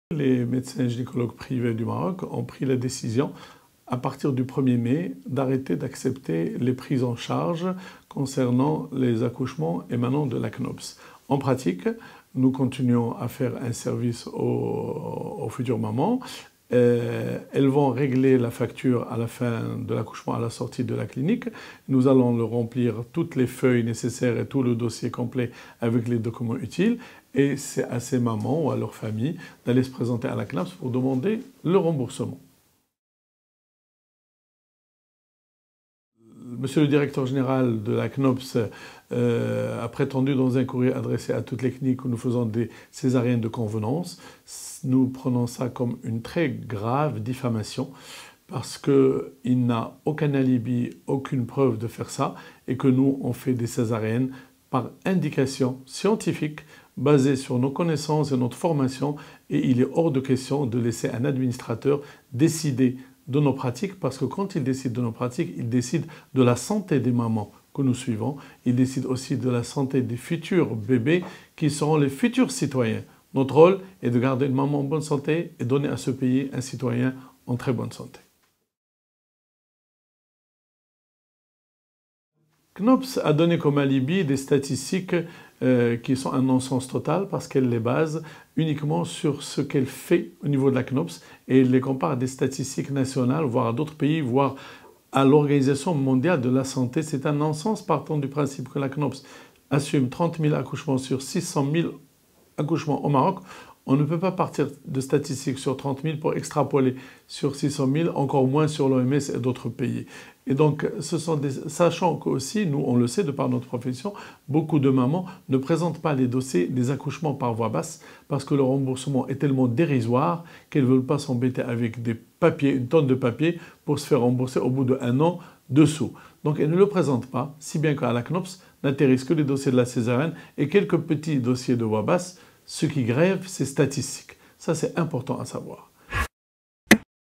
Les médecins gynécologues privés du Maroc ont pris la décision, à partir du 1er mai, d'arrêter d'accepter les prises en charge concernant les accouchements émanant de la CNOPS. En pratique, nous continuons à faire un service aux futures mamans. Elles vont régler la facture à la fin de l'accouchement, à la sortie de la clinique. Nous allons leur remplir toutes les feuilles nécessaires et tout le dossier complet avec les documents utiles. Et c'est à ces mamans ou à leur famille d'aller se présenter à la CNAPS pour demander le remboursement. Monsieur le directeur général de la CNOPS a prétendu dans un courrier adressé à toutes les cliniques que nous faisons des césariennes de convenance. Nous prenons ça comme une très grave diffamation parce qu'il n'a aucun alibi, aucune preuve de faire ça et que nous, on fait des césariennes par indication scientifique basée sur nos connaissances et notre formation, et il est hors de question de laisser un administrateur décider de nos pratiques, parce que quand il décide de nos pratiques, il décide de la santé des mamans que nous suivons, il décide aussi de la santé des futurs bébés qui seront les futurs citoyens. Notre rôle est de garder une maman en bonne santé et donner à ce pays un citoyen en très bonne santé. CNOPS a donné comme alibi des statistiques qui sont un non-sens total parce qu'elle les base uniquement sur ce qu'elle fait au niveau de la CNOPS et elle les compare à des statistiques nationales, voire à d'autres pays, voire à l'Organisation mondiale de la santé. C'est un non-sens partant du principe que la CNOPS assume 30 000 accouchements sur 600 000 accouchements au Maroc. On ne peut pas partir de statistiques sur 30 000 pour extrapoler sur 600 000, encore moins sur l'OMS et d'autres pays. Et donc, sachant qu'aussi, nous, on le sait de par notre profession, beaucoup de mamans ne présentent pas les dossiers des accouchements par voie basse parce que le remboursement est tellement dérisoire qu'elles ne veulent pas s'embêter avec des papiers, une tonne de papiers pour se faire rembourser au bout d'1 an dessous. Donc, elles ne le présentent pas, si bien qu'à la CNOPS n'atterrissent que les dossiers de la césarienne et quelques petits dossiers de voie basse, ce qui grève ces statistiques. Ça, c'est important à savoir.